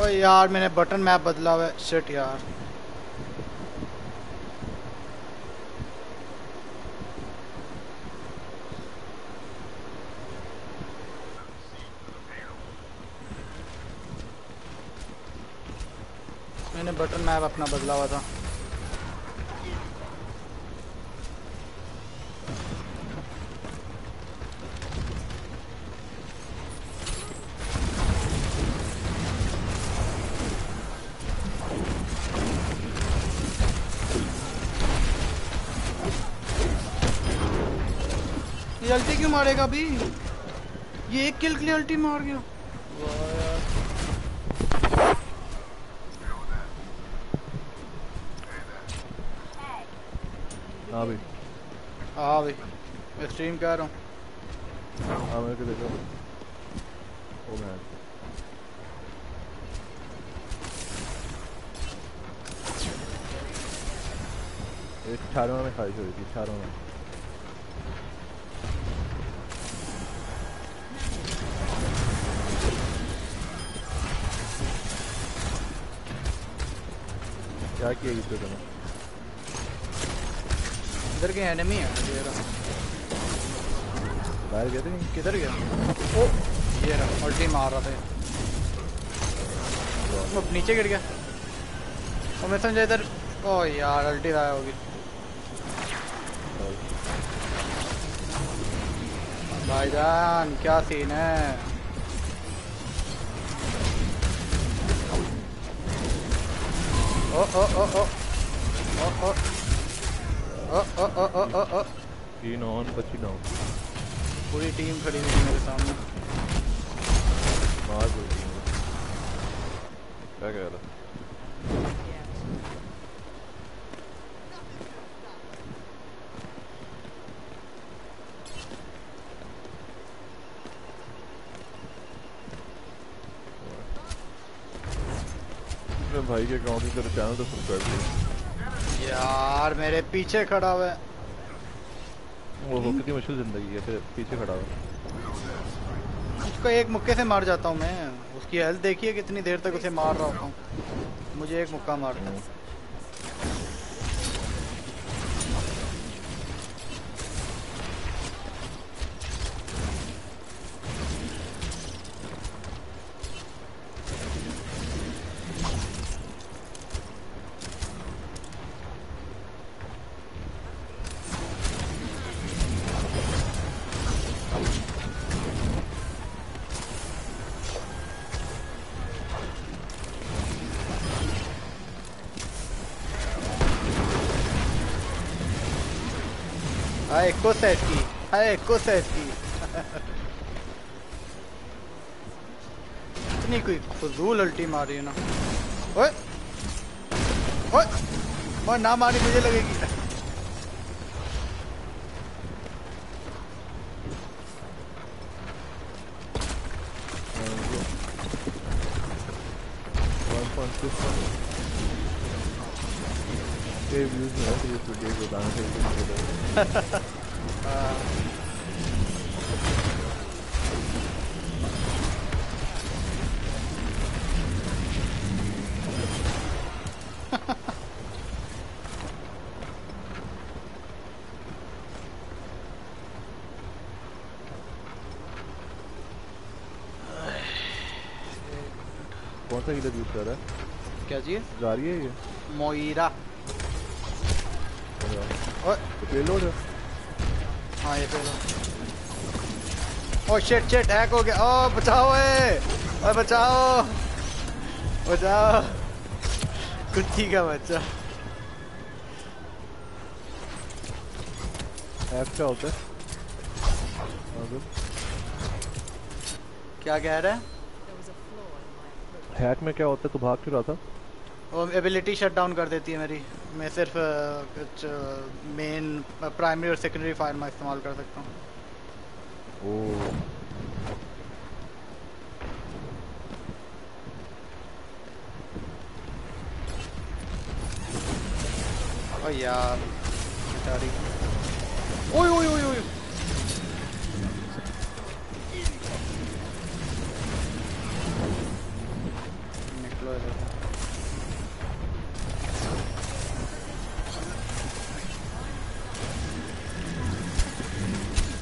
ओ यार मैंने button map बदला हुआ है, शिट यार। मैंने बटन मैप अपना बदला हुआ था। ये अल्टी क्यों मारेगा अभी? ये एक किल के लिए अल्टी मार गया। वाह यार। हाँ भाई। हाँ भाई स्ट्रीम कर रहा हूँ। हाँ मेरे को देखो। ओ मैन एक चारों में खारिश हो रही थी, चारों में। क्या किया इस पे? इधर के एनिमी है ये रहा। बाहर गए थे? किधर गया? ओ ये रहा, अल्टी मार रहा था। वो नीचे गिर गया। और मैं समझा इधर। ओ यार अल्टी आया होगी। भाईजान क्या सीन है? ओ ओ ओ ओ ओ ओ ओ ओ ओ ओ ओ। तीन ऑन बची ना। पूरी टीम खड़ी हुई है मेरे सामने। मार दो टीम। क्या कह रहा? भाई के अकाउंट में तेरा चैनल तो सब्सक्राइब कर यार मेरे पीछे खड़ा हुआ है। वो कितनी मुश्किल जिंदगी है, फिर पीछे खड़ा हुआ। उसको एक मुक्के से मार जाता हूँ मैं। उसकी हेल्थ देखिए कितनी देर तक उसे मार रहा होता हूँ। मुझे एक मुक्का मारता है। एको सेट की। एको सेट की। इतनी कोई फजूल अल्टी मारी है ना। ओए ओए ओए ना मारी मुझे लगेगी। व्यूज नहीं है तो इस वीडियो को बताना चाहिए। कौन सा हीलर यूज कर रहा है? क्या जी? जा रही है ये मोइरा। पेलोड है। हाँ ये payload. Oh shit shit hack हो गया। ओ बचाओ ओए बचाओ बचाओ। कुत्ती का बच्चा। हैक क्या होता है? क्या कह रहा है? हैक में क्या होता है? तू भाग क्यों रहा था? वो एबिलिटी शट डाउन कर देती है मेरी। मैं सिर्फ कुछ मेन प्राइमरी और सेकेंडरी फायर में इस्तेमाल कर सकता हूँ। ओ यार बेचारी। ओए ओए ओए ओए।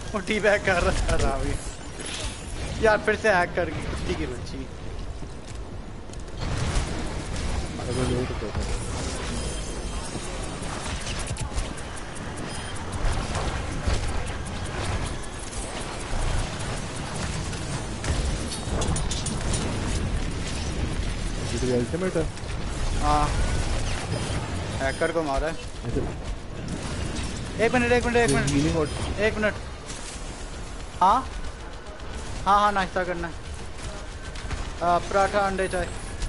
वो टी बैग कर रहा था अभी यार, फिर से हैक कर गई कुत्ती की बच्ची। अगर यही तो कहता हूँ। ये अल्टीमेट है। हाँ हैकर को मारा है। एक मिनट एक मिनट। हाँ हाँ हाँ नाश्ता करना है। पराठा अंडे चाय।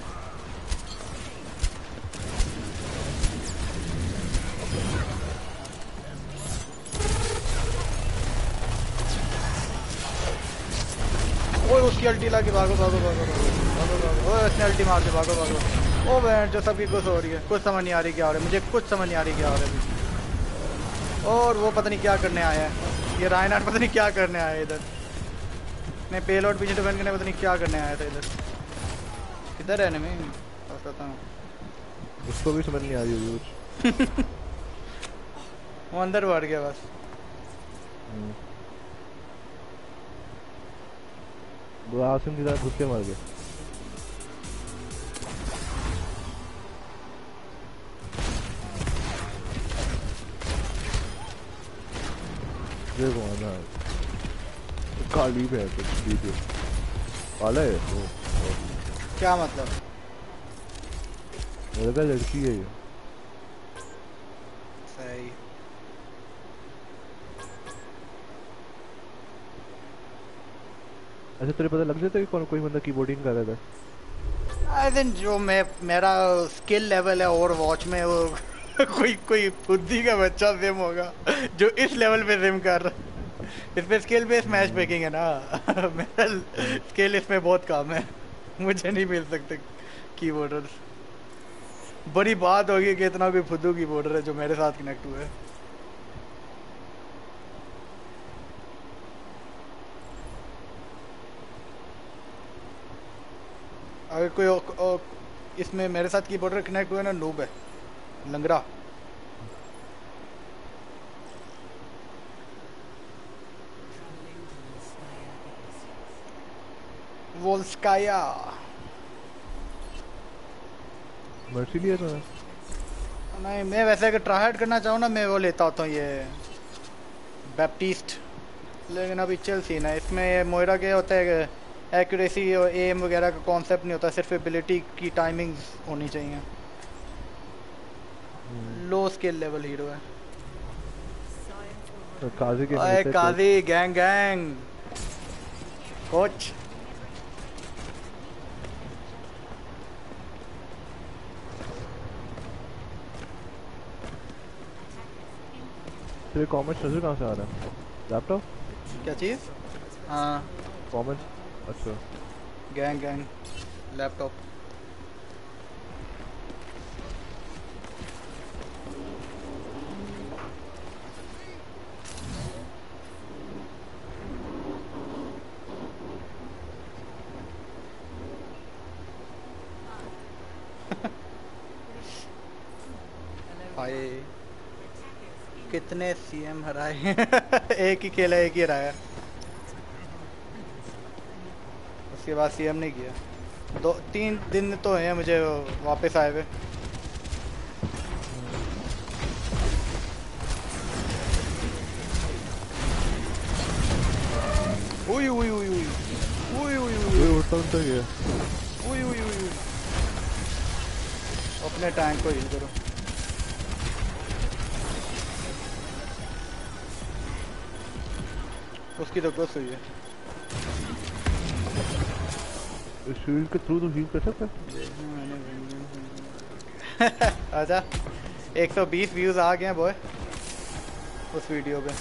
ओए उसकी अल्टी ला के भागो भागो भागो भागो भागो। ओए उसने अल्टी मार के भागो भागो। ओ बहन जो सबकी कुछ हो रही है, कुछ समझ नहीं आ रही क्या हो रहा है, मुझे कुछ समझ नहीं आ रही क्या हो रहा है। और वो पता नहीं क्या करने आया है, ये रायनाट पता नहीं क्या करने आया है इधर। मैं पेलोड पीछे डिफेंड करने पता नहीं क्या करने आया था इधर। किधर है मैं बताता हूँ। उसको भी समझ नहीं आ रही होगी कुछ। वो अंदर बढ़ गया बस। वो आसिम की तरह घुस के मर गया। देखो ना काली पे है कुछ वीडियो काला है वो। क्या मतलब? मेरे का लड़की है ये। सही। अच्छा तेरे पता लग जाता है कि कौन कोई बंदा कीबोर्डिंग कर रहा था? आई थिंक जो मेरा स्किल लेवल है और वॉच में वो कोई बुद्धि का बच्चा जिम होगा जो इस लेवल पे जिम कर रहा है। इसमें स्किल बेस्ड मैच मेकिंग है ना। मेरा स्किल इसमें बहुत कम है, मुझे नहीं मिल सकते कीबोर्डर। बड़ी बात होगी कि इतना कोई फुद्दू कीबोर्डर है जो मेरे साथ कनेक्ट हुआ है। अगर कोई इसमें मेरे साथ कीबोर्डर कनेक्ट हुआ है ना, नूब है, लंगड़ा। वोल्स्काया मर्सी लिया था। नहीं मैं वैसे अगर ट्राई करना चाहूँ ना, मैं वो लेता होता हूँ ये बैप्टिस्ट, लेकिन अभी चल सीन है इसमें। ये मोयरा क्या होता है, एक्यूरेसी और एम वगैरह का कॉन्सेप्ट नहीं होता, सिर्फ एबिलिटी की टाइमिंग्स होनी चाहिए। लो स्किल लेवल हीरो है। तो काजी के ओए काजी गैंग गैंग कोच। तेरे कमेंट्स नजर कहाँ से आ रहा है? लैपटॉप? क्या चीज़? हाँ कमेंट्स। अच्छा गैंग गैंग लैपटॉप। हाय कितने सीएम हराए? एक ही खेला, एक ही हराया, उसके बाद सीएम नहीं किया। 2-3 दिन तो हैं मुझे वापस आए हुए। उई उई उई उई उई उई उई उठता उठता गया। उई उई उई। अपने टैंक को हील करो। उसकी तो कुछ हुई है। शील्ड के थ्रू तो हील कर सकता है। आजा 120 व्यूज आ गए हैं बॉय उस वीडियो पे।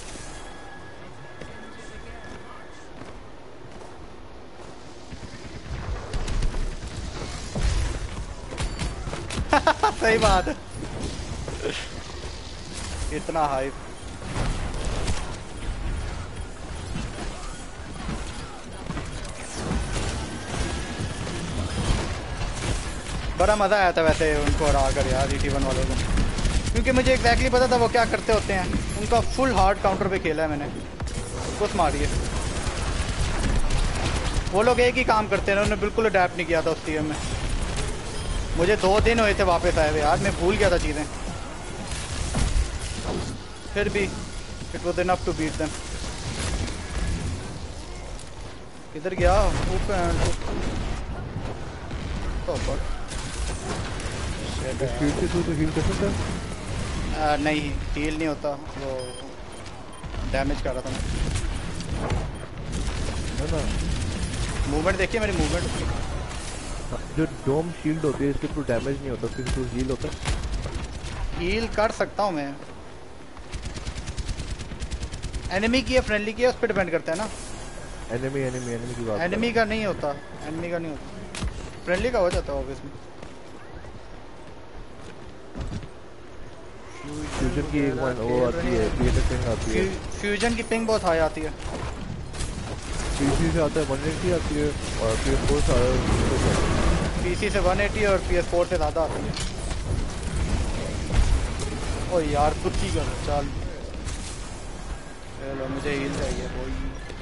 सही बात है। इतना हाइप। बड़ा मज़ा आया था वैसे उनको हरा कर यार, ET1 वालों को, क्योंकि मुझे एग्जैक्टली पता था वो क्या करते होते हैं। उनका फुल हार्ड काउंटर पे खेला है मैंने। कुछ मारिए। वो लोग एक ही काम करते हैं, उन्होंने बिल्कुल अडेप्ट नहीं किया था उस टीम में। मुझे 2 दिन हुए थे वापस आए हुए यार, मैं भूल गया था चीज़ें। फिर भी it was enough to beat them. किधर गया? ऊपर तो हील कर सकता है? नहीं, हील नहीं होता, वो डैमेज कर रहा था मैं। मूवमेंट देखिए मेरी मूवमेंट। जो डोम शील्ड होती है इसके थ्रू डैमेज नहीं होता, इसके थ्रू हील होता है। हील कर सकता हूँ मैं। एनिमी की या फ्रेंडली की है, उस पर डिपेंड करता है ना। एनिमी की बात। एनिमी का नहीं होता, एनिमी का नहीं होता, फ्रेंडली का हो जाता है ऑब्वियसली। फ्यूजन की एक वो आती है, पिंग आती है। फ्यूजन की पिंग बहुत हाई आती है। पीसी से आता है 180 आती है और PS4 से आता है। पीसी से 180 और PS4 से ज़्यादा आती है। ओ यार खुद की कर चल। चलो मुझे हील चाहिए कोई।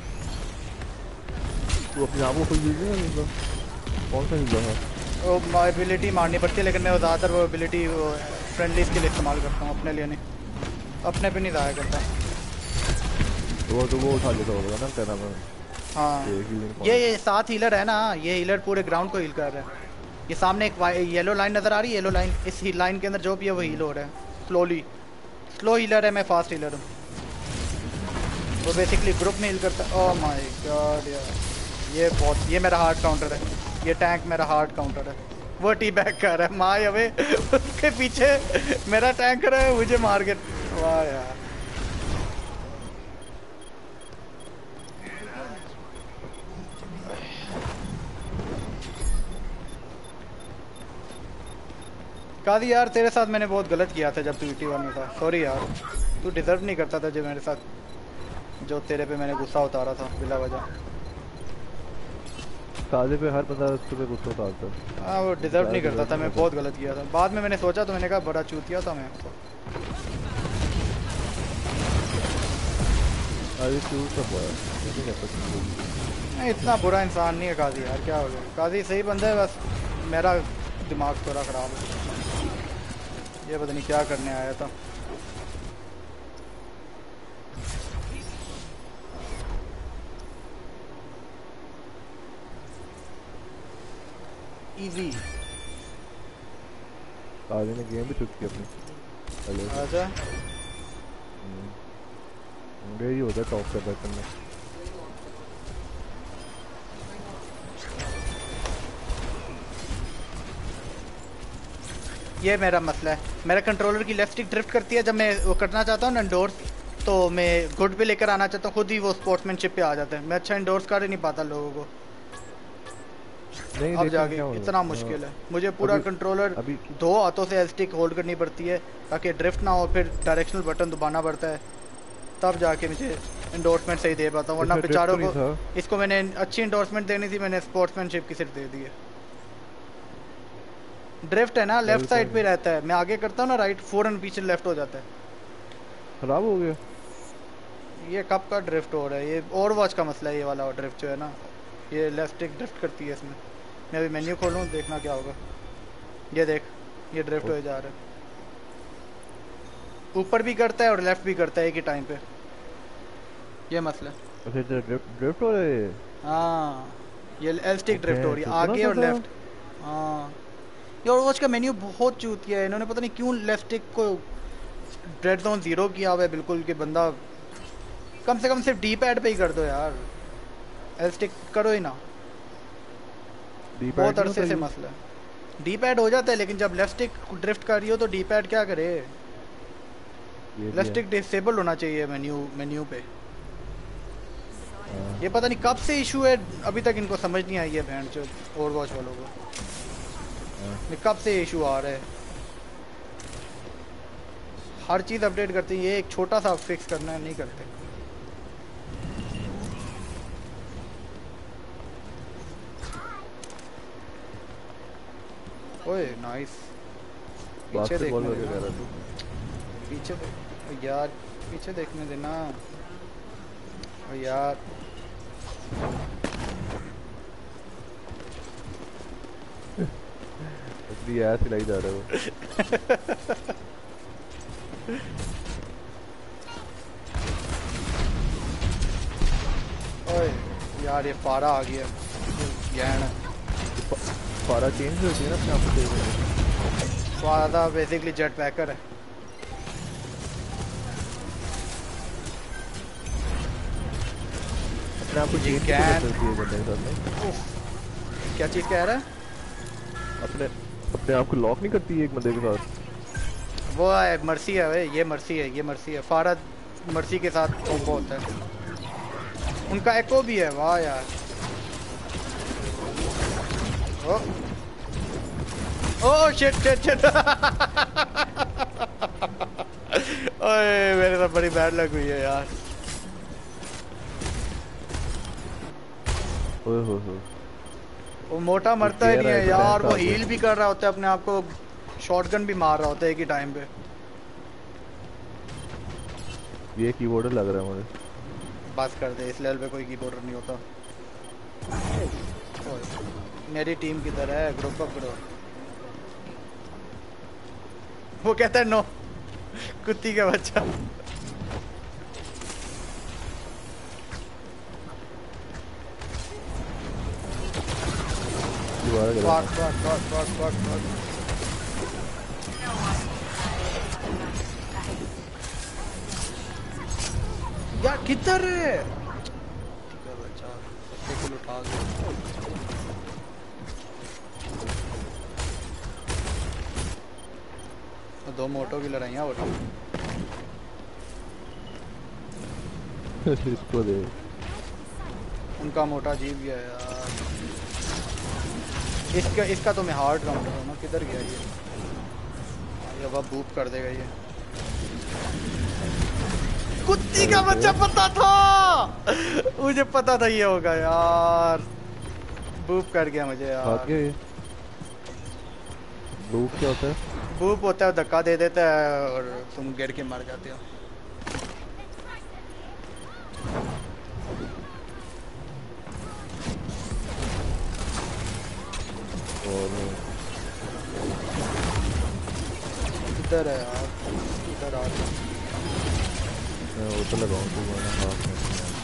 तू अपने आप को कोई हील नहीं है? कौन सा हील है? वो एबिलिटी मारनी पड़ती है, लेकिन मैं ज़्यादातर वो एबिलिटी फ्रेंडलीज के लिए इस्तेमाल करता हूँ, अपने लिए नहीं। अपने पे नहीं ज़ाया करता। वो उठा लेता होगा ना तेरा में। हाँ ये 7 हीलर है ना, ये हीलर पूरे ग्राउंड को हील कर रहा है। ये सामने एक येलो लाइन नज़र आ रही है, येलो लाइन, इस लाइन के अंदर जो भी है वो हील हो रहा है स्लोली। स्लो हीलर है, मैं फास्ट हीलर हूँ। वो बेसिकली ग्रुप में हील करता है। ओह माय गॉड यार, ये मेरा हार्ड काउंटर है, ये टैंक मेरा हार्ड काउंटर है। वो टी बैक कर रहा है माय अवे, उसके पीछे मेरा टैंकर है, मुझे मार के। वाह यार कादी यार, तेरे साथ मैंने बहुत गलत किया था जब तू ET1 में था। सॉरी यार, तू डिजर्व नहीं करता था जो मेरे साथ, जो तेरे पे मैंने गुस्सा उतारा था बिला वजह। कादे पे हर बंदा उस पे गुस्सा उतारता है। हाँ वो डिजर्व नहीं करता था, मैं बहुत गलत किया था। बाद में मैंने सोचा तो मैंने कहा बड़ा चूतिया था मैं। नहीं इतना बुरा इंसान नहीं है काजी यार, क्या हो गया? काजी सही बंदा है, बस मेरा दिमाग थोड़ा ख़राब है। ये पता नहीं क्या करने आया था। इजी काजी ने गेम भी चुप की अपनी। आजा यही होता है टॉप से बैक करना। ये मेरा मसला है, मेरा कंट्रोलर की लेफ्ट स्टिक ड्रिफ्ट करती है जब मैं वो करना चाहता हूँ ना इंडोर्स, तो मैं गुड पे लेकर आना चाहता हूँ, खुद ही वो स्पोर्ट्समैनशिप पे आ जाता है। मैं अच्छा इंडोर्स कर ही नहीं पाता लोगों को। अब जाके इतना मुश्किल है, मुझे पूरा कंट्रोलर 2 हाथों से एल स्टिक होल्ड करनी पड़ती है ताकि ड्रिफ्ट ना हो, फिर डायरेक्शनल बटन दबाना पड़ता है, तब जाके मुझे इंडोर्समेंट सही दे पाता हूँ। वरना बेचारों को, इसको मैंने अच्छी इंडोर्समेंट देनी थी, मैंने स्पोर्ट्समैनशिप की सिर्फ दे दी है। ड्रिफ्ट है ना लेफ्ट साइड पे रहता है, मैं आगे करता हूँ ना राइट, फौरन पीछे लेफ्ट हो जाता है। खराब हो गया ये कब का ड्रिफ्ट हो रहा है? ये ओवरवॉच का मसला है, ये वाला ड्रिफ्ट जो है ना, ये लेफ्ट स्टिक ड्रिफ्ट करती है इसमें। मैं अभी मेन्यू खोलूँ देखना क्या होगा। ये देख, ये ड्रिफ्ट हो जा रहा है, ऊपर भी करता है और लेफ्ट भी करता है एक ही टाइम पे। ये मसला है। अच्छा ड्रिफ्ट हो रहा है। हाँ ये एल स्टिक ड्रिफ्ट हो रही है, आगे और लेफ्ट। हाँ ये ओवरवॉच का मेन्यू बहुत चूतिया है, इन्होंने पता नहीं क्यों लेफ्ट स्टिक को रेड जोन 0 किया हुआ है बिल्कुल, कि बंदा कम से कम सिर्फ डी पैड पे ही कर दो यार, एल स्टिक करो ही ना। बहुत अरसे से मसला है। डी पैड हो जाता है लेकिन जब लेफ्ट स्टिक ड्रिफ्ट कर रही हो तो डी पैड क्या करे? लेफ्ट स्टिक डिसेबल होना चाहिए मेन्यू पे। ये पता नहीं कब से इशू है, अभी तक इनको समझ नहीं आई है बहन जो ओवरवॉच वालों को, कब से इशू आ रहा है। हर चीज़ अपडेट करते हैं, ये एक छोटा सा फिक्स करना है नहीं करते। ओए नाइस, पीछे देखने देना, पीछे यार पीछे देखने देना। ओ यार अपनी ऐस हिलाई जा रहा है वो। ओए यार ये फारा आ गया गैन। फारा चेंज होती है ना अपने आप को तेज होने से। फारा बेसिकली जेट पैकर है। अपने आप को ये चेंज क्या कर सकती है बंदे के साथ में। क्या चीज़ कह रहा है? अपने अपने आप को लॉक नहीं करती एक बंदे के साथ। वो है मर्सी है वे, ये मर्सी है, ये मर्सी है। फारा मर्सी के साथ कॉम्बो होता है। उनका एको भी है। वाह यार। Oh oh shit shit shit. ओए मेरे साथ बड़ी बैड लग हुई है यार। ओए हो। वो मोटा मरता ही नहीं है तो यार। वो हील भी कर रहा होता है अपने आप को, शॉटगन भी मार रहा होता है एक ही टाइम पे। ये कीबोर्ड लग रहा है मुझे। बस कर दे, इस लेवल पे कोई कीबोर्ड नहीं होता। मेरी टीम किधर है? ग्रुप अप करो। वो कहता है नो, कुत्ती का बच्चा। यार किधर है? ठीक है बच्चा, बच्चे को उठा दो। दो मोटो की लड़ाइयाँ हो रही हैं। इसको दे। उनका मोटा जीव गया यार। इसका तो मैं हार्ड राउंड हूँ ना। किधर गया ये अब बूप कर देगा ये। कुत्ती का बच्चा पता था, मुझे पता था ये होगा यार। बूप कर गया मुझे यार। बूप क्या होता है? बूप होता है, धक्का दे देता है और तुम गिर के मर जाते हो। किधर है यार? किधर आ रहा? मैं वो तो लगाऊं तो वो ना हाथ में।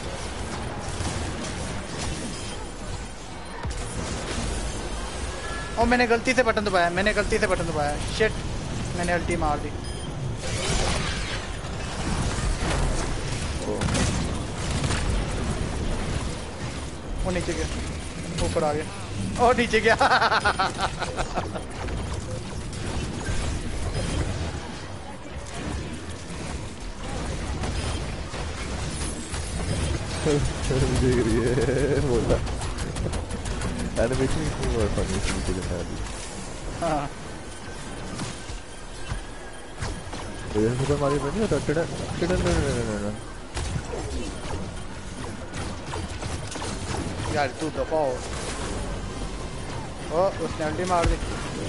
ओ मैंने गलती से बटन दबाया, मैंने गलती से बटन दबाया। शिट, मैंने अल्टी मार दी। वो नीचे गया, ऊपर आ गया। ओ नीचे गया। देख रही है बोला एनिमेशन इज मोर फनी नीचे दिखा दी। हाँ तो ये सुपर मारियो में नहीं होता टिडन टिडन यार तू दफा हो। ओ उसने अल्टी मार दी।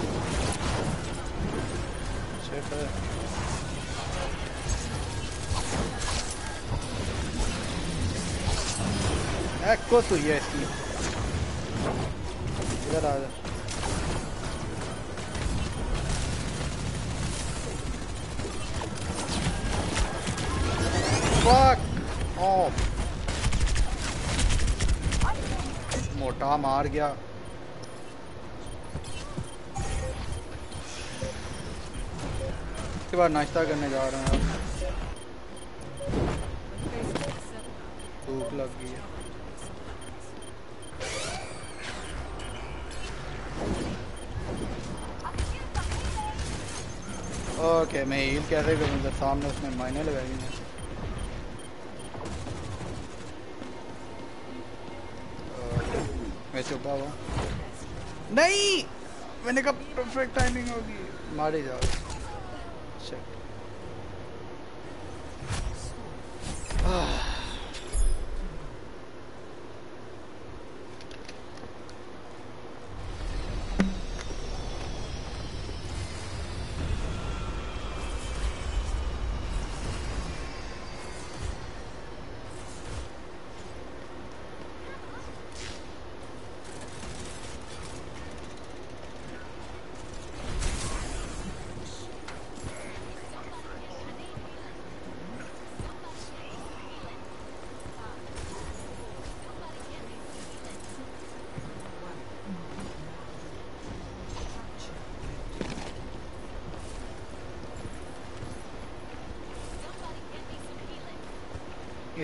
शिट, को सुई है इसकी। इधर आ जा। Fuck off. मोटा मार गया। इसके बाद नाश्ता करने जा रहे हैं। भूख लग गई है। ओके मैं हील कैसे करूँ जब सामने उसने मायने लगाई हैं। मैं छुपा हुआ नहीं, मैंने कहा परफेक्ट टाइमिंग होगी। मारे जाओ। शिट।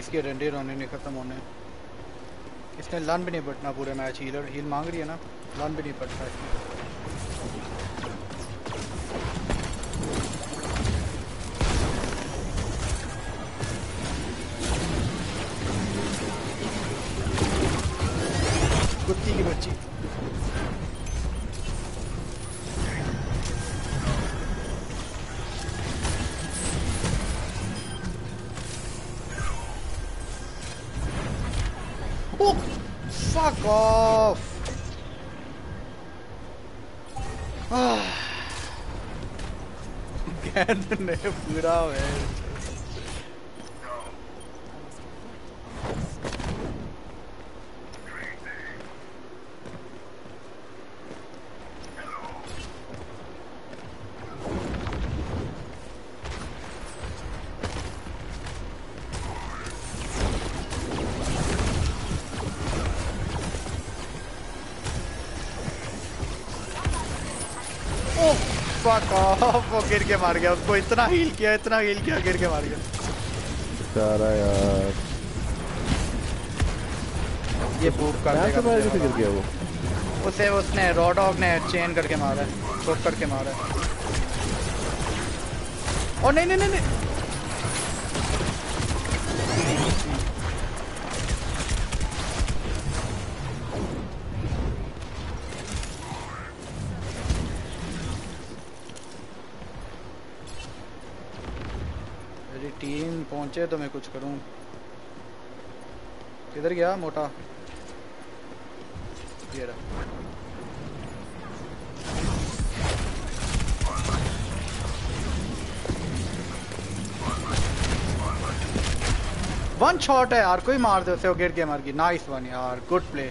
इसके रेंडर होने नहीं खत्म होने। इसने लन भी नहीं बटना पूरे मैच। हील मांग रही है ना, लन भी नहीं पड़ता इसमें। कुत्ती की बच्ची। Oh, fuck off. गेंद ने पूरा है। Fuck off, वो गिर के मार गया उसको। इतना हील किया गिर के मार गया बेचारा यार। ये बूप कर देगा। कैसे गिर गया वो? उसने रॉ डॉग ने चेन करके मारा है, चोक करके मारा है। ओ नहीं टीम पहुंचे तो मैं कुछ करूं। किधर गया मोटा? ये रहा। वन शॉट है यार, कोई मार दे उसे, वो गिर के मार गई। नाइस वन यार, गुड प्ले।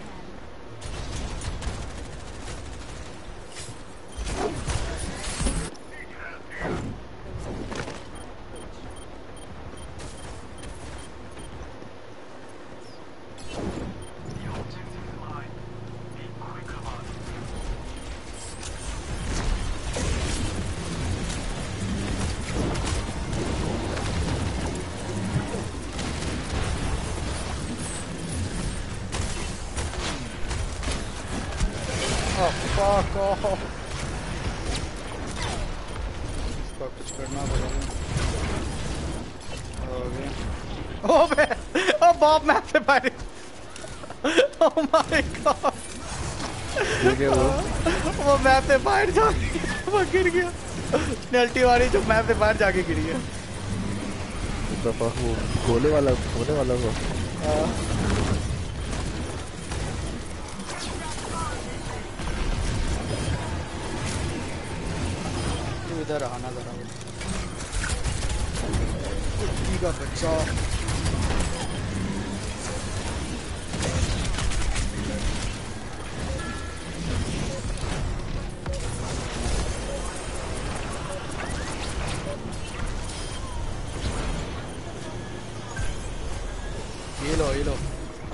बाप मैप से फायर। ओह माय गॉड, वो मैप से फायर जाके वो गिर गया। नल्टी वाली जो मैप से फायर जाके गिर गया। वो होने वाला वो। इधर आना जरा, कुत्ती का बच्चा। ये लो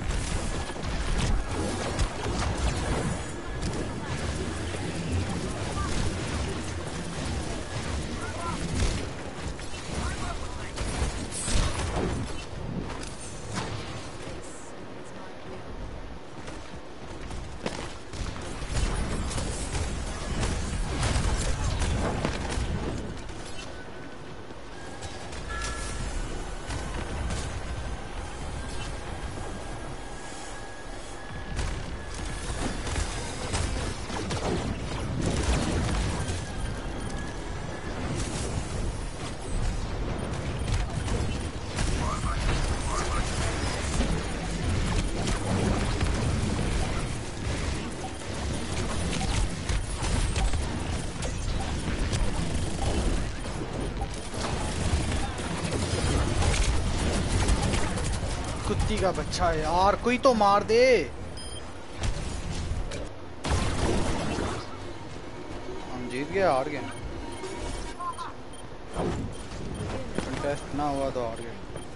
का बच्चा है यार, कोई तो मार दे। हम जीत गए, हार गए। कंटेस्ट ना हुआ तो हार गए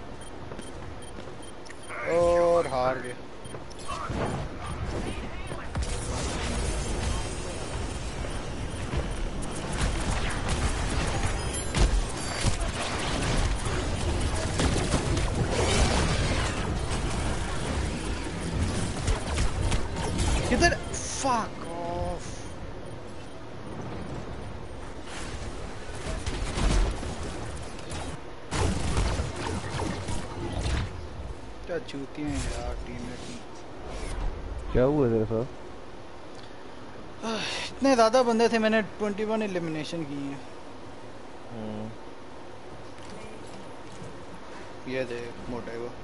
और हार गए। किधर फक ऑफ क्या चूतियां हैं यार टीम की। क्या हुआ तेरे साथ? इतने ज़्यादा बंदे थे, मैंने 21 एलिमिनेशन की हैं। ये देख मोटे को,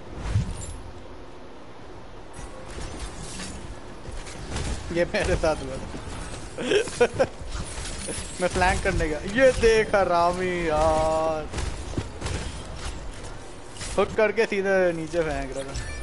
ये मेरे साथ हुआ था। मैं फ्लैंक करने गया, ये देख हरामी यार, हुक करके सीधे नीचे फेंक रहा था।